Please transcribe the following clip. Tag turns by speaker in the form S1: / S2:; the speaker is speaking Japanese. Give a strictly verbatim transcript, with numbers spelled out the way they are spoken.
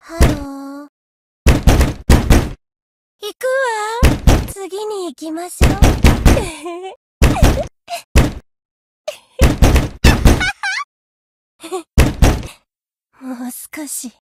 S1: ハロー。行くわ。次に行きましょう。もう少し。